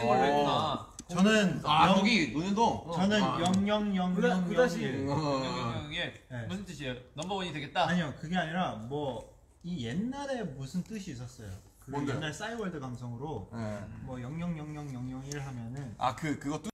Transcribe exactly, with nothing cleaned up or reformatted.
걸로 했구나. 저는 아 영- 거기 논현동. 저는 아. 영영영영영 이게 무슨 뜻이에요? 넘버원이 되겠다? 아니요, 그게 아니라 뭐 이 옛날에 무슨 뜻이 있었어요. 그 뭔데요? 옛날 싸이월드 감성으로 네. 뭐 영영영영영영일 하면은 아 그 그거